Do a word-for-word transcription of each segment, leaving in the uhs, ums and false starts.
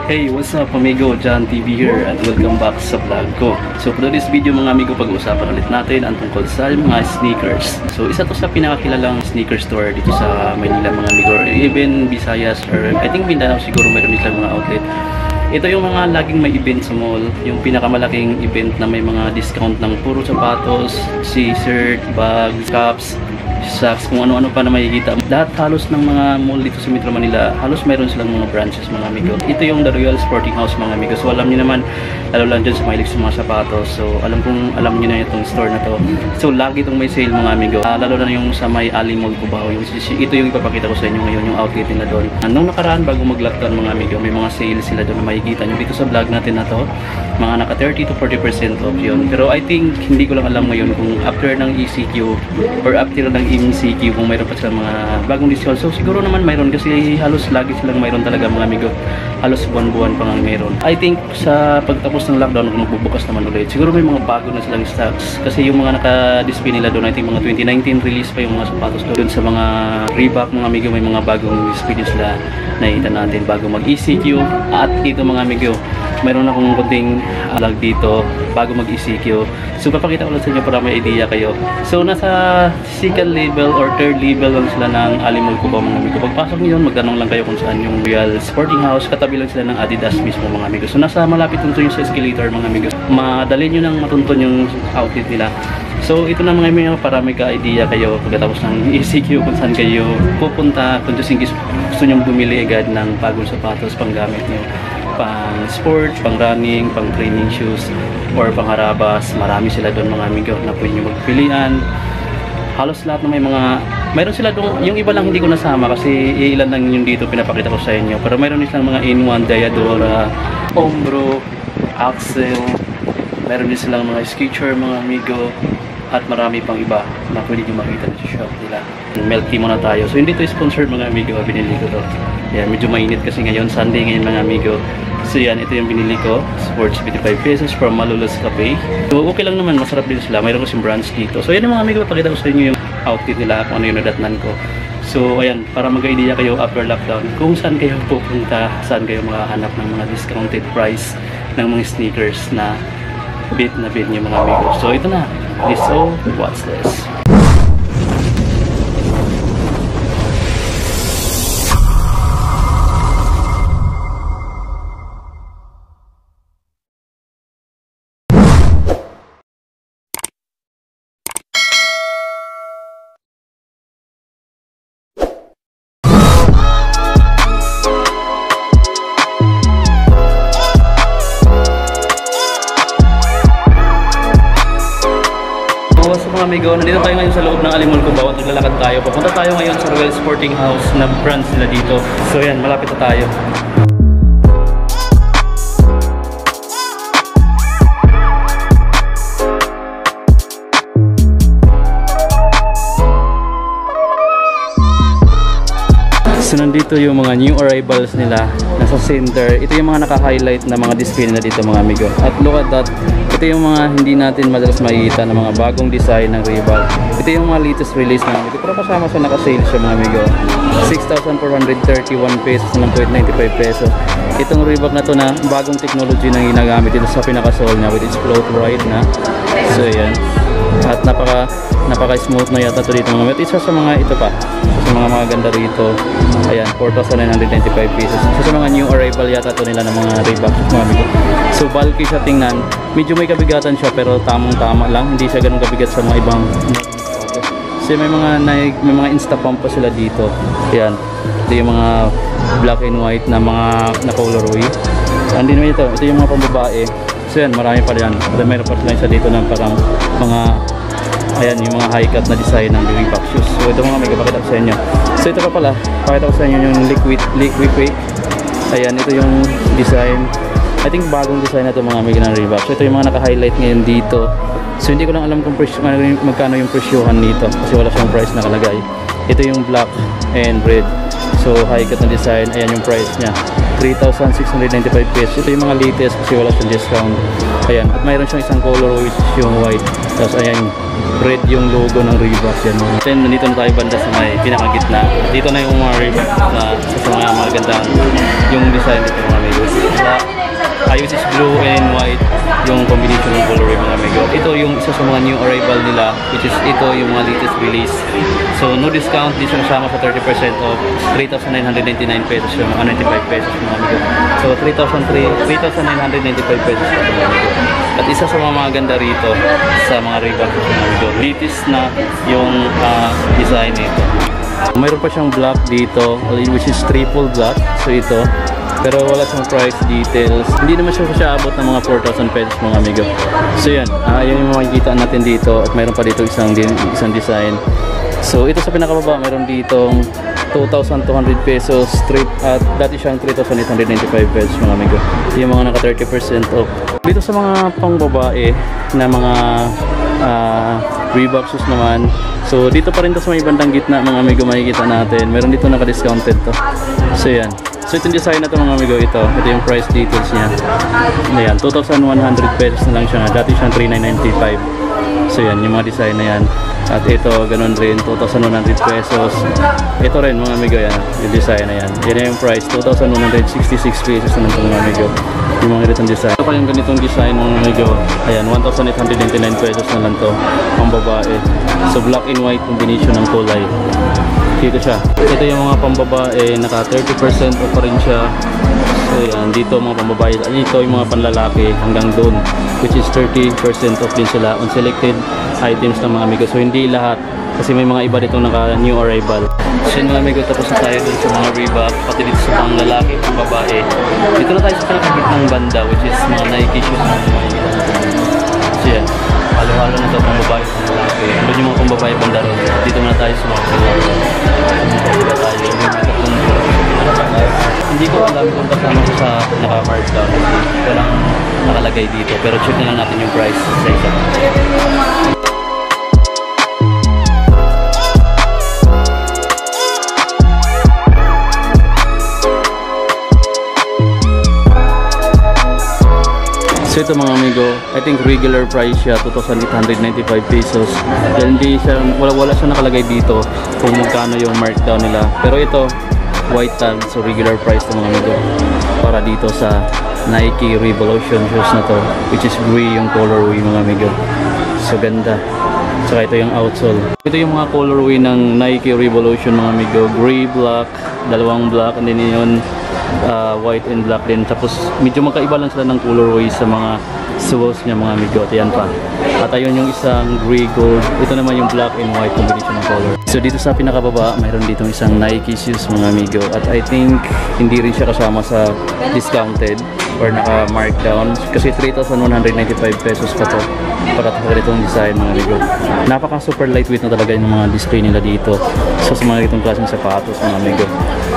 Hey, what's up amigo? John T V here and welcome back sa vlog ko. So for this video mga amigo, pag-uusapan ulit natin ang tungkol sa mga sneakers. So isa to sa pinakakilalang sneaker store dito sa Manila mga amigo, or even Visayas, or I think Mindanao siguro meron silang mga outlet. Ito yung mga laging may event sa mall, yung pinakamalaking event na may mga discount ng puro sapatos, t-shirt, bags, caps, socks, kung ano-ano pa na makikita. Lahat halos ng mga mall dito sa Metro Manila, halos mayroon silang mga branches mga amigo. Ito yung The Royal Sporting House mga amigo. So alam niyo naman, lalo lang dyan sa mahilig sa mga sapatos. So alam kong alam niyo na itong store na to. So lagi itong may sale mga amigo. Uh, lalo na yung sa may Alamin Cubao. Yung, ito yung ipapakita ko sa inyo ngayon, yung outlet nila doon. Nung nakaraan bago mag-lockdown mga amigo, may mga sale sila doon na makikita nyo dito sa vlog natin na to. Mga naka thirty to forty percent off yun. Pero I think hindi ko lang alam ngayon kung after ng E C Q or after ng M C Q kung mayroon pa silang mga bagong discount. So siguro naman mayroon kasi halos lagi silang mayroon talaga mga amigo. Halos buwan-buwan pa nga mayroon. I think sa pagtapos ng lockdown kung magbubukas naman ulit, siguro may mga bago na silang stocks. Kasi yung mga naka-display nila doon, I think mga twenty nineteen release pa yung mga sapatos doon. Sa mga Reebok mga amigo, may mga bagong display sila nakita natin bago mag-E C Q. At ito mga amigo, mayroon akong kunting vlog dito bago mag-E C Q. So papakita ko lang sa inyo para may idea kayo. So nasa second level or third level lang sila ng Alamin Cubao mga amigo. Pagpasok niyo magtanong lang kayo kung saan yung Royal Sporting House. Katabi lang sila ng Adidas mismo mga amigo. So nasa malapit nito yung sa escalator mga amigo. Madali nyo nang matuntun yung outfit nila. So ito na mga amigo para may ka-idea kayo pagkatapos ng E C Q kung saan kayo pupunta. Kung just in case gusto nyo bumili agad ng bagong sapatos pang gamit nyo, pang sport, pang running, pang training shoes, or pang harabas. Marami sila doon mga amigo na pwede nyo magpilian. Halos lahat na may mga, mayroon sila doon, yung iba lang hindi ko nasama kasi ilan lang yung dito pinapakita ko sa inyo. Pero mayroon silang mga in one, Diadora, Ombro, Axel, mayroon din silang mga Skechers mga amigo, at marami pang iba na pwede nyo makita na sa shop nila. Milk tea muna tayo. So hindi to sponsored mga amigo, binili ko to. Yan, medyo mainit kasi ngayon, Sunday ngayon mga amigo. So yan, ito yung binili ko. Sports fifty-five pesos from Malulus Cafe. So okay lang naman, masarap din sila. Mayroon kasing branch dito. So yan mga amigo, pakita ko sa inyo yung outfit nila, kung ano yung nadatnan ko. So ayan, para mag-idea kayo after lockdown kung saan kayo pupunta, saan kayo makahanap ng mga discounted price ng mga sneakers na bit na bit niyo mga amigo. So ito na. This so what's this? Mga amigo, nandito tayo ngayon sa loob ng Alamin Cubao at naglalakad tayo. Papunta tayo ngayon sa Royal Sporting House na branch nila dito. So yan, malapit na tayo. So nandito yung mga new arrivals nila nasa center. Ito yung mga naka-highlight na mga display na dito mga amigo. At look at that. Ito yung mga hindi natin madalas makikita na mga bagong design ng Reebok. Ito yung mga latest release na amigo. Pero kasama sa naka-sale siya mga amigo. six thousand four hundred thirty-one pesos na lang, ninety-five pesos. Itong Reebok na to na bagong technology na ginagamit dito sa pinaka-sole niya with its float ride na. So yan. At napaka napaka smooth na yata to dito mga amigo. Isa sa mga ito pa. Sa mga mga ganda rito. Ayan, four thousand nine hundred ninety-five pesos. So sa mga new arrival yata to nila ng mga Reebok mga amigo. So bulky siya tingnan. Medyo may kabigatan siya pero tamang-tama lang. Hindi siya ganun kabigat sa mga ibang. Kasi may mga may mga insta pump pa sila dito. Ayan. Ito yung mga black and white na mga na colorway. Andin naman ito. Ito yung mga pambabae. So yan, marami pa yan. Mayroon pa sila isa dito ng parang mga ayan, yung mga high cut na design ng Reebok shoes. So ito mga may kapakita ko sa inyo. So ito pa pala, pakita ko sa inyo yung liquid liquid weight. Ayan, ito yung design. I think bagong design na ito mga amigo ng Reebok. So ito yung mga naka-highlight ngayon dito. So hindi ko lang alam kung presyo, magkano yung presyohan nito kasi wala siyang price nakalagay. Ito yung black and red. So high cut na design. Ayan yung price niya. three thousand six hundred ninety-five pesos. Ito yung mga latest kasi wala siyang discount. Ayan. At mayroon siyang isang color which yung white. Tapos ayan, red yung logo ng Reebok. Yan. Then nandito na tayo banda sa may pinakagitna. Dito na yung mga Reebok na sa mga magandang yung design dito mga amigos. blue and white yung combination ng colorway mga amigo. Ito yung isa sa mga new arrival nila, which is ito yung mga latest release. So no discount, di siya kasama sa thirty percent off. three thousand nine hundred ninety-nine pesos yung mga ninety-five pesos mga amigo. So three thousand nine hundred ninety-five pesos mga amigo. At isa sa mga maganda rito sa mga Reebok mga amigo, latest na yung uh, design nito. Mayroon pa siyang black dito, which is triple black. So ito, pero wala siyang price details. Hindi naman siya siya abot ng mga four thousand pesos mga amigo. So yan, uh, yan yung makikita natin dito. At mayroon pa dito isang, isang design. So ito sa pinakababa, mayroon ditong two thousand two hundred pesos strip at dati siyang three thousand eight hundred ninety-five pesos mga amigo. Yung mga naka thirty percent off. Dito sa mga pangbabae na mga uh, Reebok shoes naman. So dito pa rin to sa may bandang gitna mga amigo, makikita natin. Meron dito naka-discounted to. So yan. So itong design na to mga amigo, ito. Ito yung price details niya. Ayan, two thousand one hundred pesos na lang siya. Dati siyang three thousand nine hundred ninety-five. So yan, yung mga design na yan. At ito, ganun rin, two thousand one hundred pesos. Ito rin mga amigo, yan. Yung design na yan. Yan yung price, two thousand one hundred sixty-six pesos na lang ito mga amigo. Yung mga ganitong design. Ito pa yung ganitong design mga amigo. Ayan, one thousand eight hundred ninety-nine pesos na lang to. Pang babae. So black and white combination ng kulay. Dito siya. Ito yung mga pambabae, naka thirty percent off pa rin siya. So yan, dito mga pambabae. Ito yung mga panlalaki hanggang doon, which is thirty percent off din sila on selected items ng mga amigo. So hindi lahat, kasi may mga iba dito naka new arrival. So yun mga amigo, tapos na tayo dun sa mga Reebok, pati dito sa pang lalaki, pang babae. Dito na tayo sa pinakabit ng banda, which is mga Nike shoes na mga so yan, halo-halo na ito pang babae, pang lalaki. Ano yung mga pang babae banda ron? Dito na tayo sa mga sila. Dito tayo, hindi ko alam kung kasama ko sa naka-markdown. Walang nakalagay dito, pero check na lang natin yung price sa isa. So ito mga amigo, I think regular price siya, two thousand eight hundred ninety-five pesos. Dahil hindi siya, wala, wala siya nakalagay dito kung magkano yung markdown nila. Pero ito, white tag, so regular price to mga amigo. Para dito sa Nike Revolution shoes na to, which is gray yung colorway mga amigo. So ganda. Saka ito yung outsole. Ito yung mga colorway ng Nike Revolution mga amigo. Gray, black, dalawang black, and then yun uh, white and black din. Tapos medyo magkaiba lang sila ng colorway sa mga soles niya mga amigo. At yan pa. At ayun yung isang gray gold. Ito naman yung black and white combination ng color. So dito sa pinakababa, mayroon dito isang Nike shoes mga amigo. At I think hindi rin siya kasama sa discounted or naka markdown. Kasi three thousand one hundred ninety-five pesos pa to. Para sa ganitong design mga amigo. Napaka super lightweight na talaga yung mga display nila dito. So sa mga ganitong klaseng sapatos mga amigo.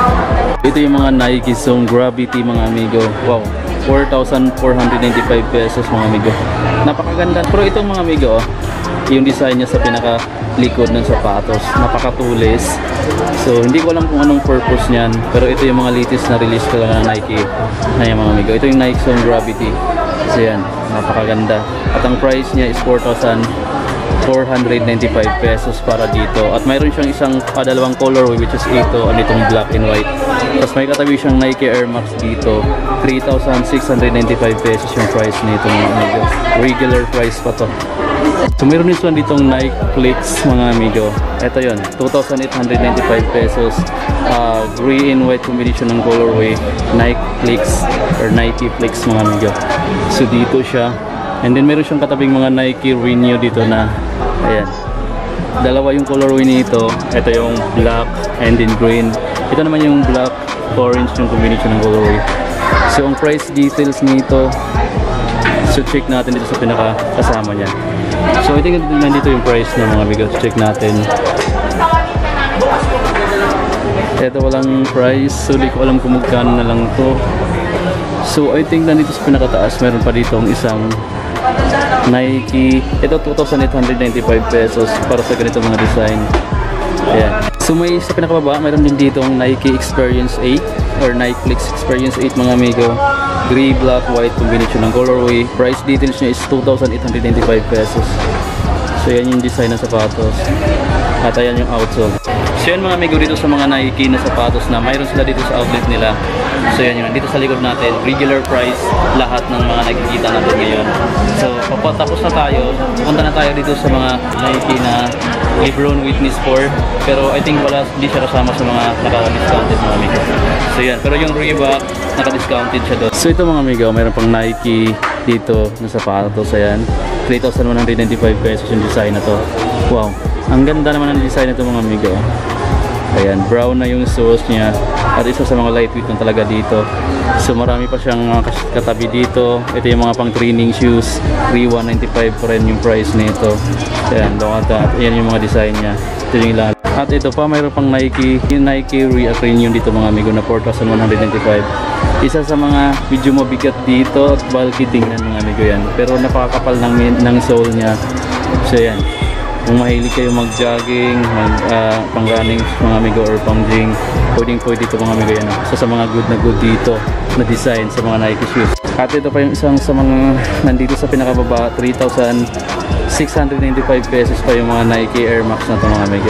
Ito yung mga Nike Zoom Gravity mga amigo. Wow, four thousand four hundred ninety-five pesos mga amigo. Napakaganda. Pero itong mga amigo, oh, yung design niya sa pinaka likod ng sapatos, napakatulis. So hindi ko alam kung anong purpose niyan, pero ito yung mga latest na release talaga ng Nike na yung mga amigo. Ito yung Nike Zoom Gravity. So yan, napakaganda. At ang price niya is four thousand four hundred ninety-five pesos para dito. At mayroon siyang isang uh, dalawang colorway, which is ito, ano itong black and white. Tapos may katabi siyang Nike Air Max dito. three thousand six hundred ninety-five pesos yung price nito mga amigo. Regular price pa to. So meron din ditong Nike Flicks mga amigo. Ito yun, two thousand eight hundred ninety-five pesos. Uh, gray and white combination ng colorway. Nike Flicks or Nike Flicks mga amigo. So dito siya. And then meron siyang katabing mga Nike Renew dito na, ayan, dalawa yung colorway nito. Ito yung black and then green. Ito naman yung black orange yung combination ng colorway. So ang price details nito, so check natin dito sa pinaka kasama niya. So I think nandito yung price ng mga amigo. Check natin. Ito walang price, so di ko alam kung magkano na lang to. So I think nandito sa pinakataas meron pa dito ang isang Nike. Ito two thousand eight hundred ninety-five pesos para sa ganito mga design. Ayan. So may sa pinakababa mayroon din dito ang Nike Experience eight or Nike Flex Experience eight mga amigo. Gray, black, white combination ng colorway. Price details niya is two thousand eight hundred ninety-five pesos. So yan yung design ng sapatos. At ayan yung outsole. So yan mga amigo dito sa mga Nike na sapatos na mayroon sila dito sa outlet nila. So yan yun, dito sa likod natin, regular price lahat ng mga nakikita natin ngayon. So papatapos na tayo, punta na tayo dito sa mga Nike na LeBron Witness four. Pero I think wala, hindi siya kasama sa mga naka-discounted mga amigo. So yan, pero yung Reebok, naka-discounted siya doon. So ito mga amigo, mayroon pang Nike dito na sapatos. Ayan, three thousand one hundred ninety-five pesos yung design na to. Wow, ang ganda naman ng design nito mga amigo. Ayan, brown na yung soles niya at isa sa mga lightweight na talaga dito. So marami pa siyang mga katabi dito. Ito yung mga pang training shoes, three thousand one hundred ninety-five pa rin yung price nito. Ayan, look at that. Ayan yung mga design niya. Ito yung lahat. At ito pa, mayroon pang Nike, yung Nike Reaprenium dito mga amigo na four thousand one hundred ninety-five. Isa sa mga medyo mabigat dito at bulky tingnan mga amigo yan. Pero napakakapal ng, ng sole niya. So yan, kung mahilig kayo mag-jogging, mag, uh, pang-running mga amigo or pang-gym, pwedeng pwede ito mga amigo yan. Isa sa mga good na good dito na design sa mga Nike shoes. At ito pa yung isang sa mga nandito sa pinakababa, three thousand six hundred ninety-five pesos pa yung mga Nike Air Max na ito mga amigo.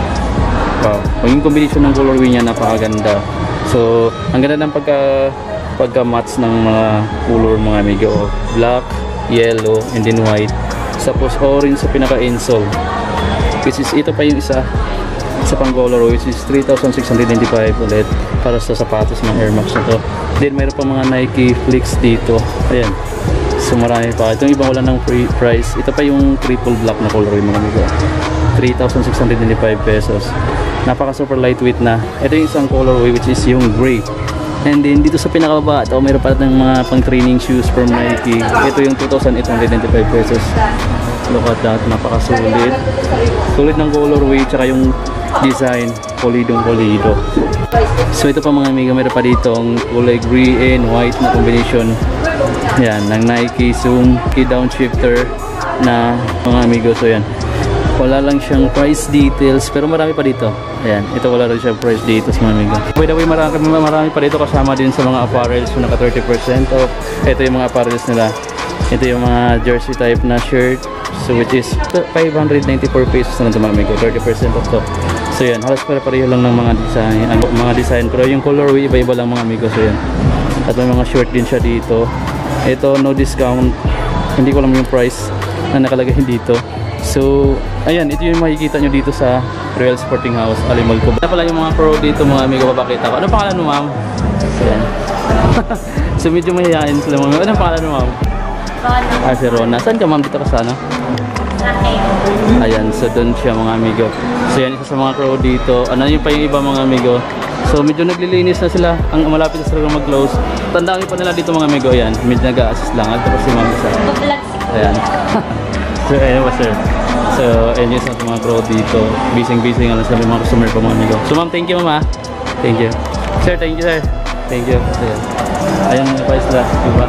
Wow, yung combination ng colorway niya napakaganda. So, ang ganda ng pagka pagka-match ng mga color mga amigo. Black, yellow, and then white. Tapos orange sa pinaka-insole. Which is ito pa yung isa sa pang color which is three thousand six hundred ninety-five ulit para sa sapatos ng Air Max na to. Then mayroon pa mga Nike Flicks dito. Ayan. So marami pa. Itong ibang wala ng free price. Ito pa yung triple black na color mga amigo. three thousand six hundred ninety-five pesos. Napaka super lightweight na. Ito yung isang colorway which is yung gray. And then dito sa pinakababa, ito mayroon pa ng mga pang training shoes from Nike. Ito yung two thousand eight hundred ninety-five pesos. Look at that, napaka solid. Solid ng colorway tsaka yung design, polidong polido. So ito pa mga amigo, mayroon pa dito ang kulay gray and white na combination. Yan, ng Nike Zoom key downshifter na mga amigo. So yan, wala lang siyang price details pero marami pa dito. Ayan, ito wala rin siyang price details mga amigo. By the way, marami, marami pa dito kasama din sa mga apparels. So naka thirty percent off. Ito yung mga apparels nila. Ito yung mga jersey type na shirt. So which is five hundred ninety-four pesos na lang ito mga amigo. thirty percent off to. So yan, halos pare-pareho lang ng mga design, ang, mga design. Pero yung colorway iba-iba lang mga amigo. So yan. At may mga short din siya dito. Ito no discount. Hindi ko alam yung price na nakalagay dito. So, ayan, ito yung makikita nyo dito sa Real Sporting House, Alamin ko. Ito pala yung mga pro dito mga amigo, papakita ko. Ano pangalan mo ma'am? So, ayan. So, medyo mahihain sila mga amigo. Ano pangalan mo ma'am? Rona. Ah, si Rona. Saan ka ma'am? Dito ka sana? Ayan, so doon siya mga amigo. So, yan, isa sa mga pro dito. Ano yung pa yung iba mga amigo? So, medyo naglilinis na sila. Ang malapit na sila mag-close. Tandaan pa nila dito mga amigo. Ayan, medyo nag-a-assist lang. Ito pa si ma'am isa. Ayan. So, ayun ba sir? So, ayun yung sa mga pro dito. Busy-busy nga lang sa mga customer pa mga amigo. So, ma'am, thank you ma'am. Thank you. Sir, thank you sir. Thank you. Ayan. Ayan pa sila. Diba?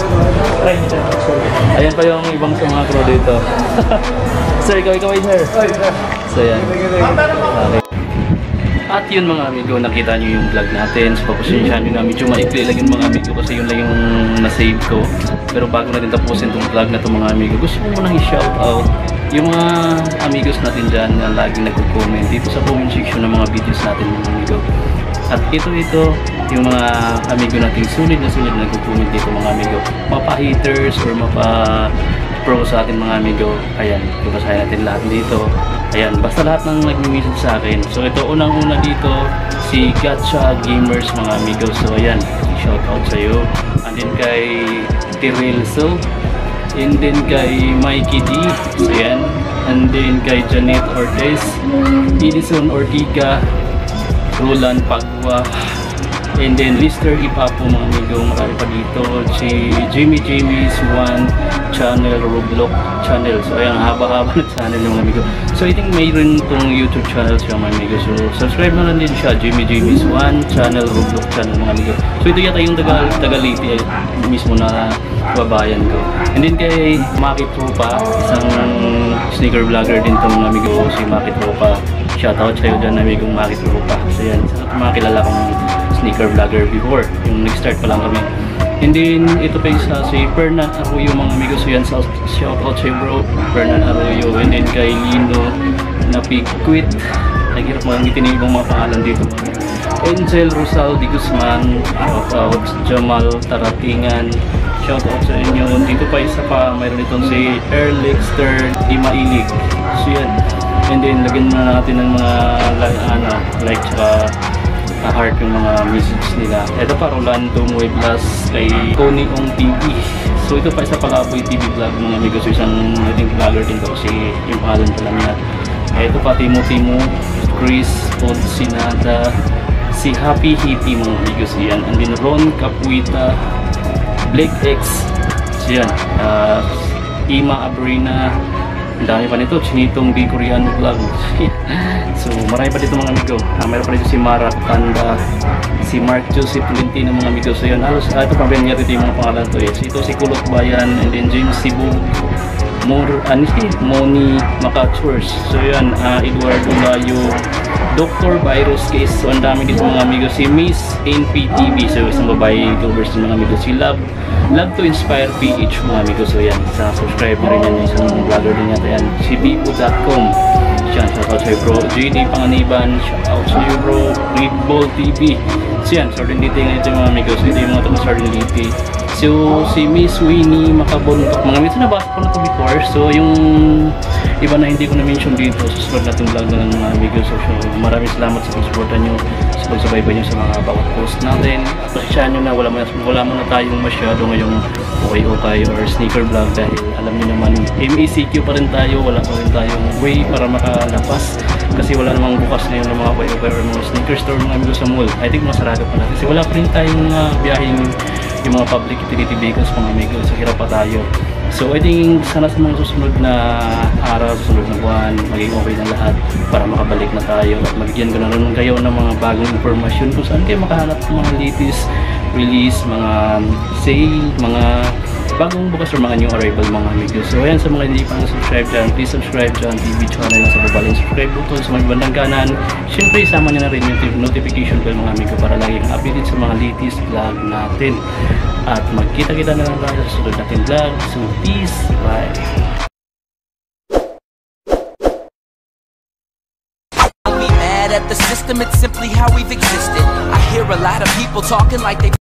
Ayan pa yung ibang sa mga pro dito. Sir, ikaw, ikaw, sir. So, ayan. Okay. At yun mga amigo, nakita nyo yung vlog natin. So papasensyahan nyo na medyo maikli lang yung mga amigo kasi yun lang yung na-save ko. Pero bago natin tapusin itong vlog na itong mga amigo, gusto ko munang i-shout out yung mga amigos natin dyan na laging nagko-comment dito sa comment section ng mga videos natin mga amigo. At ito ito yung mga amigo natin sulit na sulit na nagko-comment dito mga amigo. Mapa-haters or mapa-pro sa atin mga amigo. Ayan, babasahin natin lahat dito. Ayan, basta lahat ng nag-message sa akin. So ito unang-una dito si Gacha Gamers mga amigo. So ayan, shout out sa iyo. And then kay Tirilso, and then kay Mikey D. So ayan, and then kay Janet Ortiz, Edison Ortiga, Roland Pagwa, and then Lister Ipapo mga amigo. Marami pa dito si Jimmy Jimmy's One Channel, Roblox Channel. So ayan, haba-haba na channel yung mga amigo. So I think mayroon tong YouTube channel siya mga amigo. So subscribe na lang din siya, Jimmy Jimmy's One Channel, Roblox Channel mga amigo. So ito yata yung taga, taga-Liti mismo na babayan ko. And then kay Maki Tropa, isang sneaker vlogger din tong mga amigo, si Maki Tropa. Shoutout sa'yo dyan amigong Maki Tropa. So yan, isa sa mga kilala kong sneaker vlogger before, yung nag-start pa lang kami. And then, ito pa yung sa si Fernan Arroyo mga amigos. So yan, shout out sa'yo bro, Fernan Arroyo. And then kay Lino na Pigquit. Naghirap magitin yung mga pangalan dito. Angel Rosal Di Guzman, uh, Jamal Taratingan, shout out sa inyo. Dito pa isa pa, mayroon itong si Erlixter Di Mailig. So yan. And then lagyan na natin ng mga ano, like tsaka uh, heart yung mga message nila. Ito pa, Rolando Mueblas kay Tony Ong T V. So ito pa isa Palaboy T V vlog mga amigos. So isang nating vlogger din to kasi yung pangalan pa lang niya. Ito pa Timo Timo, Chris Pod Sinada, si Happy Hippie mga amigos. Yan. And then Ron Capuita, Blake X. So yan. Uh, Ima Abrina. Ang dami pa nito, Chinitong Di Koreano Vlog. So marami pa dito mga amigo. Uh, mayroon pa dito si Mara Tanda, si Mark Joseph Lintino mga amigo. So yun, halos uh, ito pa rin niya dito yung mga pangalan to. Yes. Ito si Kulot Bayan, and then James Cebu, More, ano si Moni Makachurs. So yan, uh, Eduardo Layo, Doctor Virus Case. So ang dami dito mga amigo. Si Miss N P T V. So isang babae YouTubers mga amigo. Si Love Love to Inspire P H mga amigo. So yan, sa subscribe na rin yan. Isang vlogger din yata yan. Si bipo dot com. Yan, shout out sa'yo bro. J D Panganiban, shout out sa'yo bro. Readball T V. So yan, Sardin Liti nga ito mga amigo. So ito yung mga taga Sardin Liti. So si Miss Winnie Makabuntok mga amigo. So nabasa ko na ito before. So yung iba na hindi ko na-mention dito, susunod natin vlog na ng mga amigo. So, so maraming salamat sa pagsuporta nyo, sa pagsubaybay nyo sa mga bawat post natin. Pasensyahan nyo na wala mo na, wala mo na tayong masyado ngayong okay-okay or sneaker vlog dahil alam nyo naman M A C Q pa rin tayo, wala pa rin tayong way para makalabas kasi wala namang bukas na yung mga okay-okay or mga sneaker store mga amigo sa mall. I think masarado pa na kasi wala pa rin tayong uh, biyaheng yung mga public utility vehicles mga amigo. So hirap pa tayo. So I think sana sa mga susunod na araw, susunod na buwan, maging okay na lahat para makabalik na tayo at magigyan ko na rin kayo ng mga bagong informasyon kung saan kayo makahanap ng mga latest release, mga sale, mga bagong bukas or mga new arrival mga amigos. So ayan, sa mga hindi pa na-subscribe dyan, please subscribe dyan T V channel na sa baba yung subscribe button sa mga bandang kanan. Siyempre isama nyo na rin yung notification bell mga amigo para lagi kang updated sa mga latest vlog natin. At magkita-kita na lang tayo sa susunod natin vlog. So peace, bye! At the system, it's simply how we've existed. I hear a lot of people talking like they